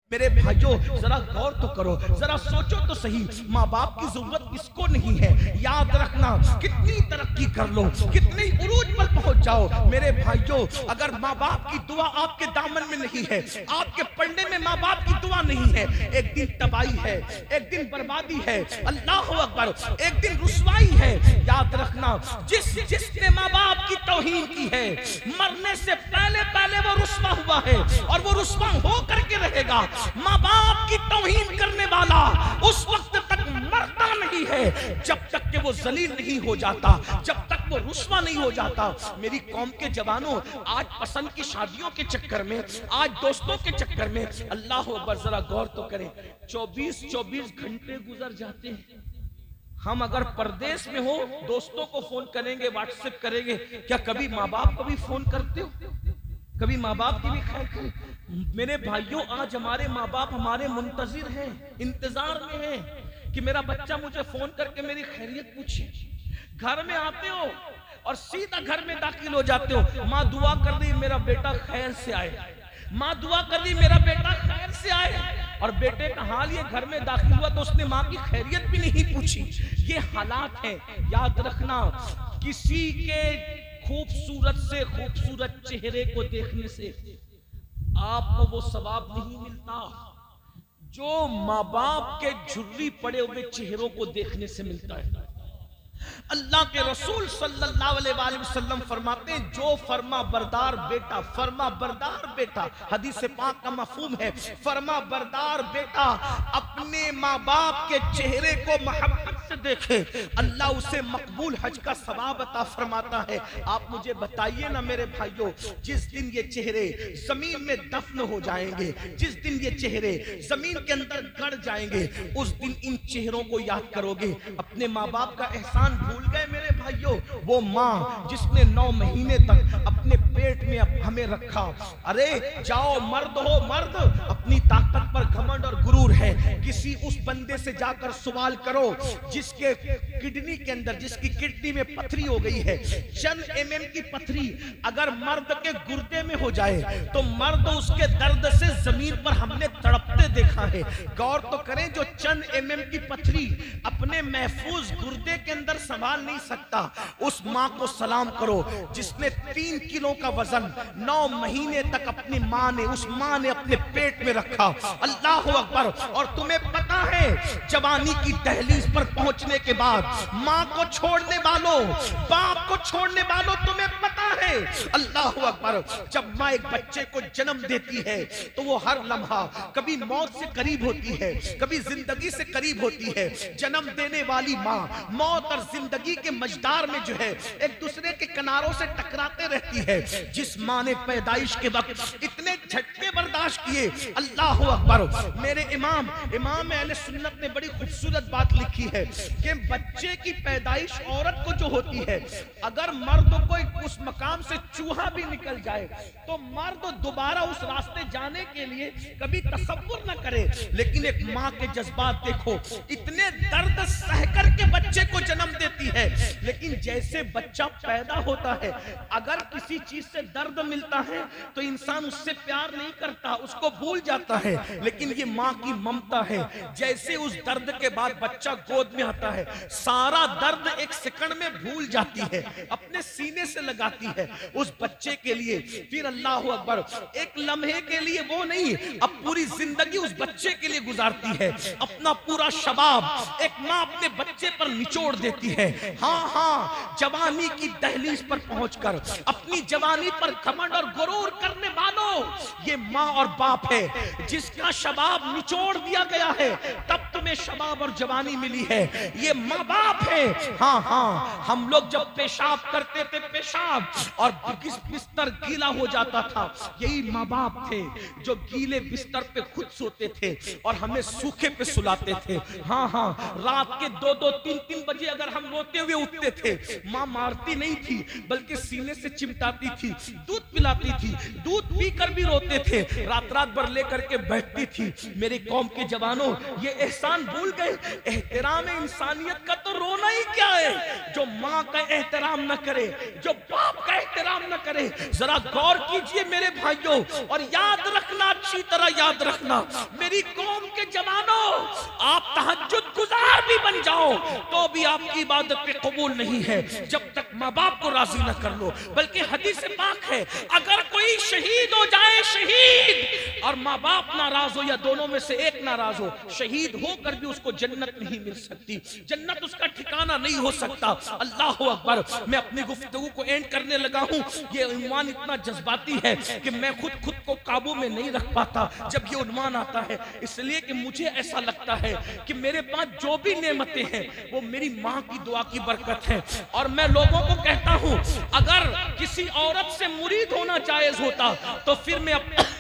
मेरे भाइयों जरा गौर तो करो, जरा सोचो तो सही, माँ बाप की जरूरत किसको नहीं है। याद रखना, कितनी तरक्की कर लो, कितनी उरूज पर पहुंच जाओ, मेरे भाइयों अगर माँ बाप की दुआ आपके दामन में नहीं है, आपके पढ़ने में माँ बाप की दुआ नहीं है, एक दिन तबाही है, एक दिन बर्बादी है, अल्लाह अकबर, एक दिन रुसवाई है। याद रखना, जिसने माँ बाप की तौहीन की है, मरने से पहले पहले वो रुसवा हुआ है और वो रुसवा हो करके रहेगा। माँ बाप की तौहीन करने वाला उस वक्त तक मरता नहीं है जब तक कि वो जलील नहीं हो जाता, जब तक वो रुस्वा नहीं हो जाता। मेरी कौम के जवानों, आज पसंद की शादियों के चक्कर में, आज दोस्तों के चक्कर में, अल्लाह अकबर जरा गौर तो करें, 24-24 घंटे गुजर जाते हैं। हम अगर परदेश में हो, दोस्तों को फोन करेंगे, व्हाट्सएप करेंगे, क्या कभी माँ बाप को भी फोन करते हो? कभी माँ बाप की भी खैर करें? मेरे भाइयों, आज हमारे माँ बाप हमारे मुंतजिर हैं, इंतजार में हैं कि मेरा बच्चा मुझे फोन करके मेरी खैरियत पूछे। घर में आते हो और सीधा घर में दाखिल हो जाते हो, माँ दुआ कर दी मेरा बेटा खैर से आए, माँ दुआ कर दी मेरा बेटा खैर से आए, और बेटे का हाल ये घर में दाखिल हुआ तो उसने माँ की खैरियत भी नहीं पूछी। ये हालात हैं। याद रखना, किसी के खूबसूरत से खूबसूरत चेहरे को देखने से आपको वो सवाब नहीं मिलता जो माँ बाप के झुर्री पड़े हुए चेहरों को देखने से मिलता है। अल्लाह के रसूल सल्लल्लाहु अलैहि वसल्लम फरमाते हैं, जो फरमा बरदार बेटा, फरमा बरदार बेटा, हदीस पाक का मफहूम है, फरमा बरदार बेटा अपने माँ बाप के चेहरे को मोहब्बत से देखे, अल्लाह उसे मकबूल हज का सवाब अता फरमाता है। आप मुझे बताइए ना मेरे भाइयों, जिस दिन ये चेहरे जमीन में दफन हो जाएंगे, जिस दिन ये चेहरे जमीन के अंदर गड़ जाएंगे, उस दिन इन चेहरों को याद करोगे। अपने माँ बाप का एहसान भूल गए मेरे भाइयों? वो माँ जिसने 9 महीने तक अपने पेट में हमें रखा। अरे जाओ, मर्द हो मर्द, अपनी ताकत पर घमंड और गुरूर है, किसी उस बंदे से जाकर सवाल करो जिसके किडनी के अंदर, जिसकी किडनी में पथरी हो गई है, चंद mm की पथरी अगर मर्द के गुर्दे में हो जाए तो मर्द उसके दर्द से जमीन पर हमने तड़पते देखा है। गौर तो करें, जो चंद mm की पथरी अपने महफूज गुर्दे के अंदर संभाल नहीं सकता, उस माँ को सलाम करो जिसने 3 किलो का वजन 9 महीने तक अपनी माँ ने, उस माँ ने अपने पेट में रखा। अल्लाह अकबर। और तुम्हें पता है, जवानी की दहलीज पर पहुंचने के बाद माँ को छोड़ने वालों, बाप को छोड़ने वालों, तुम्हें पता है, अल्लाह अकबर, जब माँ एक बच्चे को जन्म देती है तो वो हर लम्हा कभी मौत से करीब होती है, कभी जिंदगी से करीब होती है। जन्म देने वाली माँ मौत और जिंदगी के मझदार में जो है एक दूसरे के किनारों से टकराते रहती है। जिस माँ ने पैदाइश के वक्त इतने झटके बर्दाश्त किए, अल्लाह अकबर, मेरे इमाम अहले सुन्नत ने बड़ी खूबसूरत बात लिखी है कि बच्चे की पैदाइश औरत को जो होती है, अगर मर्द को उस मकाम से चूहा भी निकल जाए तो मर्द दोबारा उस रास्ते जाने के लिए कभी तसव्वुर न करे। लेकिन एक माँ के जज्बात देखो, इतने दर्द सह करके बच्चे को जन्म देती है, लेकिन जैसे बच्चा पैदा होता है, अगर किसी चीज से दर्द मिलता है तो इंसान उससे प्यार नहीं करता, उसको भूल जाता है। लेकिन ये माँ की ममता है, जैसे उस दर्द के बाद बच्चा गोद में आता है, सारा दर्द एक सेकंड में भूल जाती है, अपने सीने से लगाती है उस बच्चे के लिए। फिर अल्लाह अकबर, एक लम्हे के लिए वो नहीं, अब पूरी जिंदगी उस बच्चे के लिए गुजारती है। अपना पूरा शबाब एक माँ अपने बच्चे पर निचोड़ देती है। हाँ हाँ, जवानी की दहलीज पर पहुंचकर अपनी जवानी पर घमंड और गुरूर करने वालों, ये माँ और बाप है जिसका शबाब निचोड़ दिया गया है, तब तुम्हें शबाब और जवानी मिली है। ये माँ बाप है। हाँ हाँ, हम लोग जब पेशाब करते थे, पेशाब और बिस्तर गीला हो जाता था, यही माँ बाप थे जो गीले बिस्तर पे खुद सोते थे और हमें सूखे पे सुलाते थे। हाँ हाँ, रात के 2-2, 3-3 बजे अगर हम रोते हुए उठते थे, माँ मारती नहीं थी बल्कि सीने से चिमटाती थी, दूध पिलाती थी, दूध पीकर भी रोते थे, रात रात भर लेकर के बैठती थी। मेरी कौम के जवानों, ये एहसान भूल गए। एहतराम इंसानियत का तो रोना ही क्या है, जो माँ का एहतराम न करे, जो बाप का एहतराम न करे। जरा गौर कीजिए मेरे भाइयों, और याद रखना, अच्छी तरह याद रखना मेरी कौम के जवानों, आप तहज्जुद गुजार भी बन जाओ तो भी आपकी इबादत कबूल नहीं है जब तक माँ बाप को राजी न कर लो। बल्कि हदीस पाक है, अगर कोई शहीद हो जाए, शहीद और माँ बाप नाराज हो या दोनों में से एक नाराज हो, शहीद होकर भी उसको जन्नत नहीं मिल सकती, जन्नत उसका ठिकाना नहीं हो सकता। अल्लाह अकबर। मैं अपनी गुफ्तगू को एंड करने लगा हूं। ये उन्वान इतना जज्बाती है कि मैं खुद को काबू में नहीं रख पाता जब ये उन्वान आता है, इसलिए कि मुझे ऐसा लगता है कि मेरे पास जो भी नेमतें हैं वो मेरी माँ की दुआ की बरकत है। और मैं लोगों को कहता हूं, अगर किसी औरत से मुरीद होना जायज होता तो फिर मैं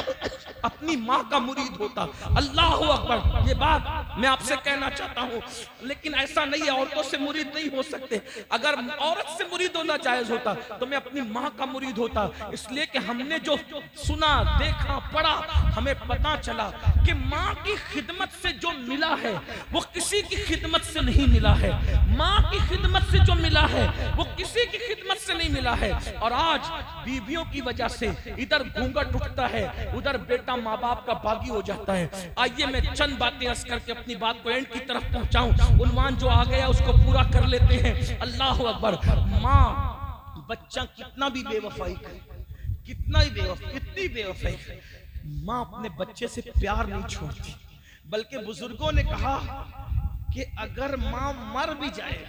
अपनी माँ का मुरीद होता। अल्लाह अकबर। ये बात मैं आपसे कहना चाहता हूँ, लेकिन ऐसा नहीं है, औरतों से मुरीद नहीं हो सकते। अगर औरत से मुरीद होना जायज होता तो मैं अपनी माँ का मुरीद होता, इसलिए कि हमने जो सुना, देखा, पढ़ा, हमें पता चला कि माँ की खिदमत से जो मिला है वो किसी की खिदमत से नहीं मिला है। माँ की खिदमत से जो मिला है वो किसी की खिदमत से नहीं मिला है। और आज बीवियों की वजह से इधर घूंघट उठता है, उधर बेटा माँ बाप का बागी हो जाता है। आइए मैं चंद बातें अर्ज करके अपनी बात को एंड की तरफ पहुंचाऊं। उन्वान जो आ गया उसको पूरा कर लेते हैं। अल्लाह अकबर। माँ बच्चा कितना भी बेवफाई करे, कितना ही कितनी बेवफाई करे, माँ अपने बच्चे से प्यार नहीं छोड़ती। बल्कि बुजुर्गों ने कहा कि अगर माँ मर भी जाए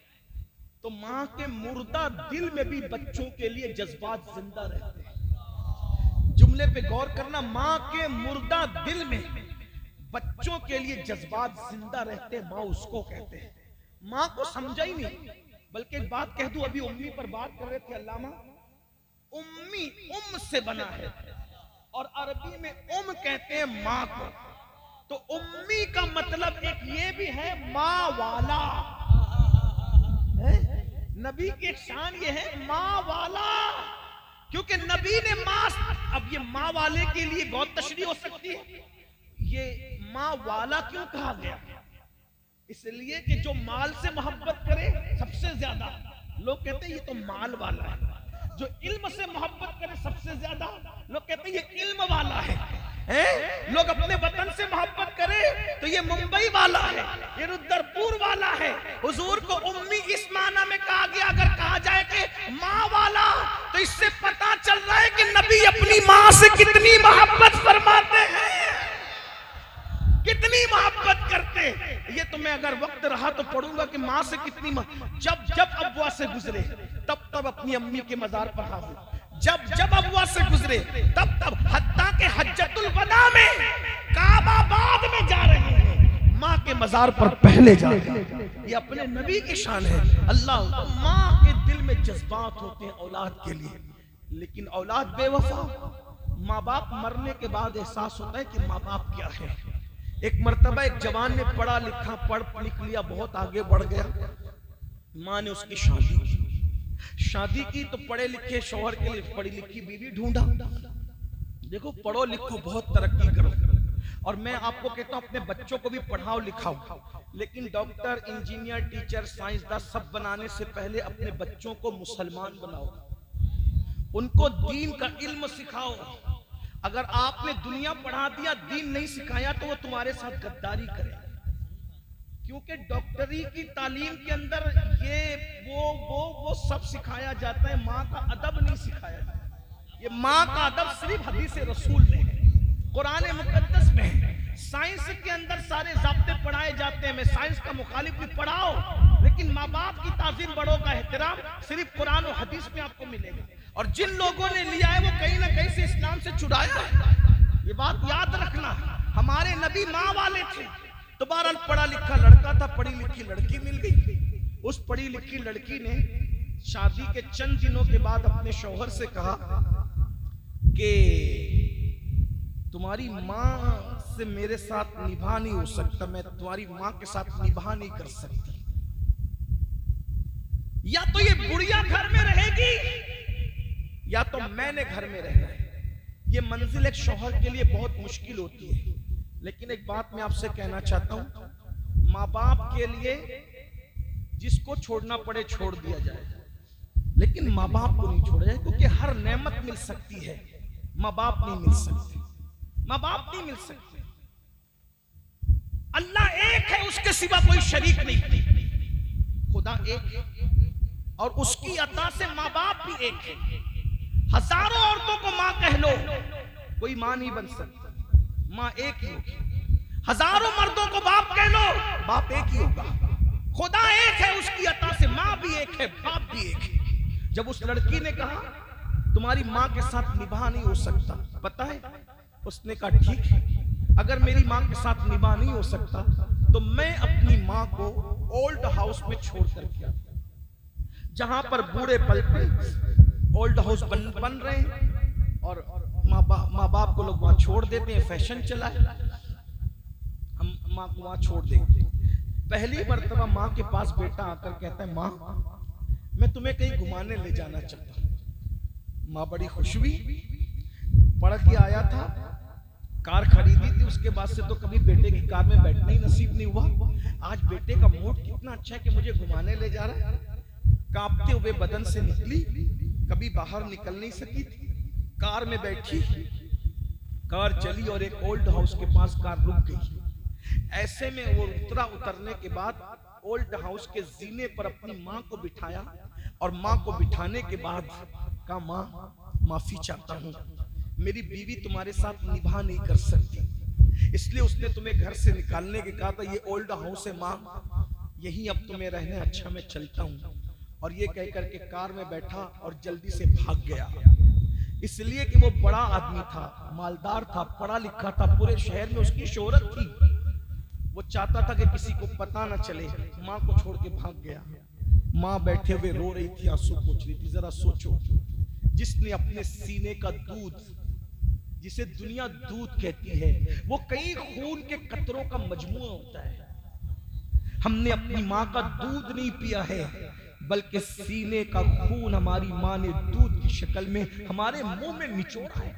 तो माँ के मुर्दा दिल में भी बच्चों के लिए जज्बात जिंदा रहते हैं। जुमले पे गौर करना, माँ के मुर्दा दिल में बच्चों के लिए जज्बात जिंदा रहते हैं, माँ उसको कहते हैं। माँ को समझा ही नहीं। बल्कि एक बात कह दूं, अभी उम्मी पर बात कर रहे थे अल्लामा, उम्मी से बना है और अरबी में कहते हैं माँ को। तो उम्मी का मतलब एक ये भी है माँ वाला है? नबी की शान ये है माँ वाला, क्योंकि नबी ने माँ, अब ये माँ वाले के लिए बहुत तशरीह हो सकती है, ये माँ वाला क्यों कहा गया? इसलिए कि जो माल से मोहब्बत करे सबसे ज्यादा, लोग कहते हैं ये तो माल वाला है। जो इल्म से मोहब्बत करे सबसे ज्यादा, लोग कहते हैं ये इल्म वाला है। लोग अपने वतन से मोहब्बत करे तो ये मुंबई वाला है, ये रुद्रपुर वाला है। हुजूर को उम्मी इस माना में कहा गया, अगर कहा जाए कि माँ वाला, तो इससे पता चल रहा है कि नबी अपनी माँ से कितनी मोहब्बत फरमाते हैं, कितनी मोहब्बत करते। ये तो मैं अगर वक्त रहा तो पढ़ूंगा कि माँ से कितनी, जब अब्वा से गुजरे तब अपनी अम्मी के मजार पर हाजिर, जब अब्वा से गुजरे तब हत्ता के हज्जतुल वदा में काबाबाद में जा रहे हैं, माँ के मजार पर पहले जा रहे हैं। ये अपने नबी की शान है। अल्लाह, माँ के दिल में जज्बात होते हैं औलाद के लिए, लेकिन औलाद बेवफा। माँ बाप मरने के बाद एहसास होता है कि माँ बाप क्या है। एक मर्तबा एक जवान ने पढ़ा लिखा, पढ़ लिख लिया, बहुत आगे बढ़ गया। माँ ने उसकी शादी की तो पढ़े लिखे शौहर के लिए पढ़ी लिखी बीवी ढूंढा। देखो, पढ़ो लिखो, बहुत तरक्की करो। और मैं आपको कहता हूं अपने बच्चों को भी पढ़ाओ लिखाओ, लेकिन डॉक्टर, इंजीनियर, टीचर, साइंसदान सब बनाने से पहले अपने बच्चों को मुसलमान बनाओ, उनको दीन का इल्म सिखाओ। अगर आपने दुनिया पढ़ा दिया, दीन नहीं सिखाया, तो वो तुम्हारे साथ गद्दारी करे। क्योंकि डॉक्टरी की तालीम के अंदर ये वो सब सिखाया जाता है, माँ का अदब नहीं सिखाया जाता। ये माँ का अदब सिर्फ हदीस रसूल में है, कुरान मुकद्दस में है। साइंस के अंदर सारे ज़ाब्ते पढ़ाए जाते हैं। मैं साइंस का मुखालिफ भी, पढ़ाओ, लेकिन माँ बाप की ताज़ीम, बड़ों का एहतराम सिर्फ कुरान और हदीस में आपको मिलेगा। और जिन लोगों ने लिया है वो कहीं ना कहीं से इस्लाम से छुड़ाया है। ये बात याद रखना। हमारे नबी माँ वाले थे, तो बहरहाल पढ़ा लिखा लड़का था, पढ़ी लिखी लड़की मिल गई। उस पढ़ी लिखी लड़की ने शादी के चंद दिनों के बाद अपने शौहर से कहा कि तुम्हारी माँ से मेरे साथ निभा नहीं हो सकता, मैं तुम्हारी माँ के साथ निभा नहीं कर सकती। या तो ये बुढ़िया घर में रहेगी या तो मैंने घर में रहना है। ये मंजिल एक शौहर के लिए बहुत मुश्किल होती है। लेकिन एक बात मैं आपसे कहना चाहता हूं, माँ बाप के लिए जिसको छोड़ना पड़े छोड़ दिया जाए, लेकिन माँ बाप को नहीं छोड़ा जाए, क्योंकि हर नेमत मिल सकती है, माँ बाप नहीं मिल सकते, माँ बाप नहीं मिल सकते। अल्लाह एक है, उसके सिवा कोई शरीक नहीं। खुदा एक है और उसकी अता से माँ बाप भी एक है। हजारों औरतों को माँ कह लो, कोई माँ नहीं बन सकती, माँ एक ही होगी। हजारों मर्दों को बाप कह लो, बाप एक ही होगा। खुदा एक है, उसकी अता से माँ भी एक है, बाप भी एक है। जब उस लड़की ने कहा तुम्हारी माँ के साथ निभाह नहीं हो सकता, पता है उसने कहा ठीक है, अगर मेरी माँ के साथ निभाह नहीं हो सकता तो मैं अपनी माँ को ओल्ड हाउस में छोड़ कर गया, जहां पर बूढ़े पलटे ओल्ड हाउस बन रहे हैं और माँ बाप को लोग वहां छोड़ देते हैं, फैशन चला है, हम माँ को वहां छोड़ देंगे। पहली मर्तबा माँ के पास बेटा आकर कहता है माँ मैं तुम्हें कहीं घुमाने ले जाना चाहता हूं। माँ बड़ी खुश हुई, पढ़ के आया था, कार खरीदी थी, उसके बाद से तो कभी बेटे की कार में बैठना ही नसीब नहीं हुआ। आज बेटे का मूड कितना अच्छा है कि मुझे घुमाने ले जा रहा है। कांपते हुए बदन से निकली, कभी बाहर निकल नहीं सकी थी, कार में बैठी, कार चली और एक ओल्ड हाउस के पास कार रुक गई। ऐसे में वो उतरने के बाद ओल्ड हाउस के जीने पर अपनी माँ को बिठाया और माँ को बिठाने के बाद कहा माँ माफी चाहता हूँ, मेरी बीवी तुम्हारे साथ निभा नहीं कर सकती, इसलिए उसने तुम्हें घर से निकालने के कहा था। ये ओल्ड हाउस है माँ, यही अब तुम्हें रहने, अच्छा मैं चलता हूँ। और ये कह करके कार में बैठा और जल्दी से भाग गया, इसलिए कि वो बड़ा आदमी था, मालदार था, पढ़ा लिखा था, पूरे शहर में उसकी शोहरत थी। वो चाहता था कि किसी को पता ना चले, माँ को छोड़ के भाग गया। माँ बैठे हुए रो रही थी, आंसू पोंछ रही थी। जरा सोचो, जिसने अपने सीने का दूध, जिसे दुनिया दूध कहती है, वो कई खून के कतरों का मजमूआ होता है। हमने अपनी माँ का दूध नहीं पिया है, बल्कि सीने का खून हमारी माँ ने दूध की शक्ल में हमारे मुंह में निचोड़ा है।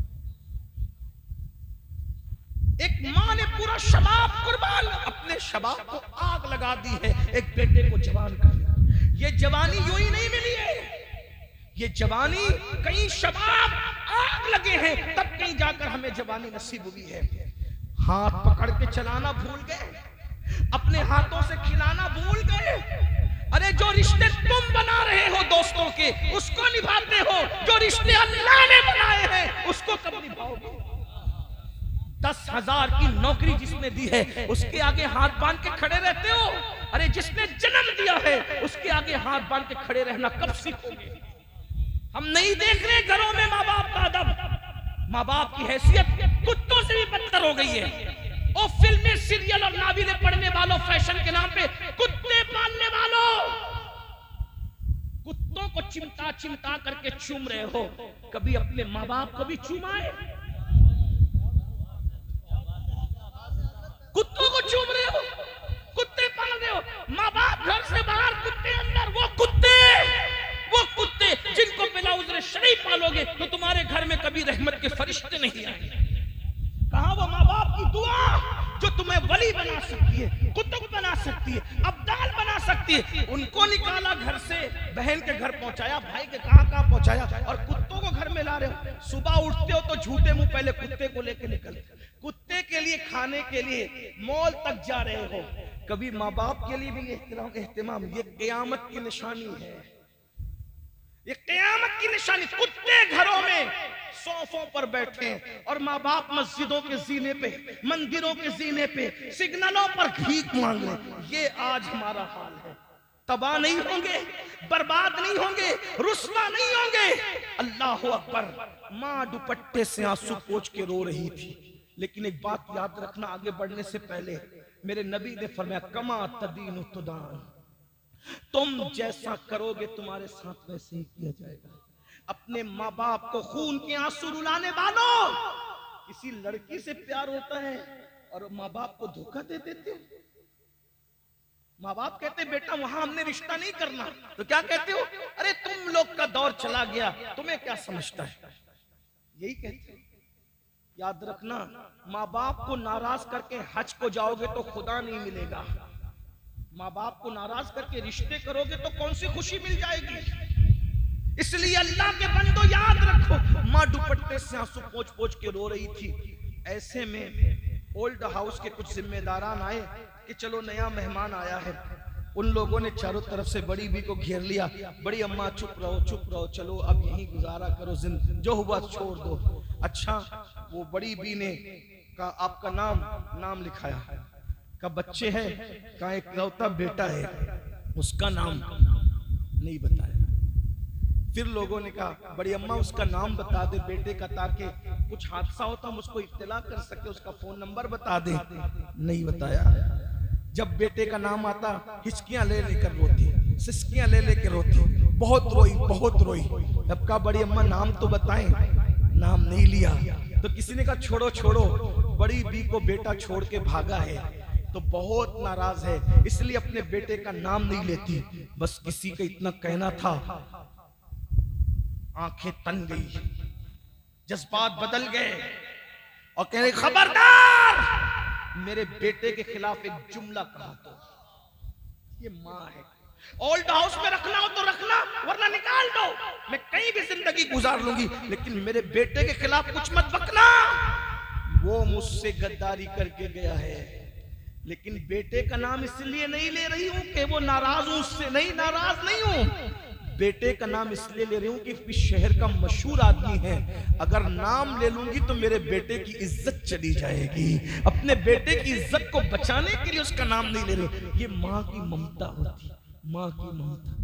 एक माँ ने पूरा शबाब कुर्बान, अपने शबाब को आग लगा दी है एक बेटे को जवान कर। ये जवानी यूं ही नहीं मिली है, ये जवानी कहीं शबाब आग लगे हैं तब कहीं जाकर हमें जवानी नसीब हुई है। हाथ पकड़ के चलाना भूल गए, अपने हाथों से खिलाना भूल गए। अरे जो रिश्ते तुम बना रहे हो दोस्तों के, उसको निभाते हो, जो रिश्ते अल्लाह ने बनाए हैं उसको कब निभाओगे? 10,000 की नौकरी जिसने दी है उसके आगे हाथ बांध के खड़े रहते हो? अरे जिसने जन्म दिया है उसके आगे हाथ बांध के खड़े रहना कब सीखोगे? हम नहीं देख रहे घरों में माँ बाप का अदब, माँ बाप की हैसियत कुत्तों से भी बदतर हो गई है। और फिल्में, सीरियल और नावलें पढ़ने वालों, फैशन के नाम पे कुत्ते पालने वालों, कुत्तों को चिमटा चिमटा करके चूम रहे हो, कभी अपने माँ बाप को भी चूमाए? कुत्तों को चूम रहे हो, कुत्ते पाल रहे हो, माँ बाप घर से बाहर, कुत्ते अंदर। वो कुत्ते जिनको बिला उज़्र शरई पालोगे तो तुम्हारे घर में कभी रहमत के फरिश्ते नहीं आएंगे। कहां वो माँ बाप की दुआ जो तुम्हें वली बना सकती है, कुतुब बना सकती है, अब्दाल बना सकती है? उनको निकाला घर से, बहन के घर पहुंचाया, भाई के कहां पहुंचाया, और कुत्तों को घर में ला रहे हो। सुबह उठते हो तो झूठे मुंह पहले कुत्ते को लेके निकलते, कुत्ते के लिए खाने के लिए मॉल तक जा रहे हो। कभी माँ बाप के लिए भी एहतिमाम, ये क़यामत की निशानी है, ये क़यामत की निशानी। कुत्ते घरों में सोफों पर बैठे और माँ बाप मस्जिदों के जीने पे, मंदिरों के जीने पे, सिग्नलों पर भीख मांग रहे। ये आज हमारा हाल है। तबाह नहीं होंगे, बर्बाद नहीं होंगे, रुस्वा नहीं होंगे। अल्लाह अकबर। माँ दुपट्टे से आंसू पोंछ के रो रही थी, लेकिन एक बात याद रखना, आगे बढ़ने से पहले मेरे नबी ने फरमाया कमा तदीन तुदान, तुम जैसा करोगे तुम्हारे साथ वैसे ही किया जाएगा। अपने माँ बाप को खून के आंसू रुलाने वालों, किसी लड़की से प्यार होता है और माँ बाप को धोखा दे देते हो। माँ बाप कहते बेटा वहां हमने रिश्ता नहीं करना, तो क्या कहते हो? अरे तुम लोग का दौर चला गया, तुम्हें क्या समझता है? यही कहते हो। याद रखना, माँ बाप को नाराज करके हज को जाओगे तो खुदा नहीं मिलेगा। माँ बाप को नाराज करके रिश्ते करोगे तो कौन सी खुशी मिल जाएगी? इसलिए अल्लाह के बंदो याद रखो, माँ दुपट्टे से आंसू पोंछ पोंछ के रो रही थी। ऐसे में ओल्ड हाउस के कुछ जिम्मेदारान आए कि चलो नया मेहमान आया है। उन लोगों ने चारों तरफ से बड़ी बी को घेर लिया। बड़ी अम्मा चुप रहो, चलो अब यहीं गुजारा करो, जो हुआ छोड़ दो। अच्छा, वो बड़ी बी ने कहा आपका नाम लिखाया, का बच्चे हैं, का एक लौता बेटा है, उसका नाम नहीं बताया। फिर लोगों ने कहा बड़ी अम्मा उसका नाम बता दे बेटे का, ताकि कुछ हादसा हो तो हम उसको इत्तला कर सके, उसका फोन नंबर बता दे। नहीं बताया। जब बेटे का नाम आता हिचकियां ले लेकर रोती, सिसकियां ले लेकर रोती, बहुत रोई। अब कहा बड़ी अम्मा नाम तो बताएं, नाम नहीं लिया। तो किसी ने कहा छोड़ो, बड़ी बी को बेटा छोड़ के भागा है तो बहुत नाराज है, इसलिए अपने बेटे का नाम नहीं लेती। बस किसी का इतना कहना था, आंखें तन गई, जज्बात बदल गए और कह रहे खबरदार मेरे बेटे के खिलाफ एक जुमला कहा तो। ये माँ है। ओल्ड हाउस में रखना हो तो रखना, वरना निकाल दो, मैं कहीं भी जिंदगी गुजार लूंगी, लेकिन मेरे बेटे के खिलाफ कुछ मत बकना। वो मुझसे गद्दारी करके गया है, लेकिन बेटे का नाम इसलिए नहीं ले रही हूं कि वो नाराज हूं उससे, नहीं, नाराज नहीं हूं। बेटे का नाम इसलिए ले रही हूं कि इस शहर का मशहूर आदमी है, अगर नाम ले लूंगी तो मेरे बेटे की इज्जत चली जाएगी। अपने बेटे की इज्जत को बचाने के लिए उसका नाम नहीं ले रही। ये माँ की ममता होती, माँ की ममता।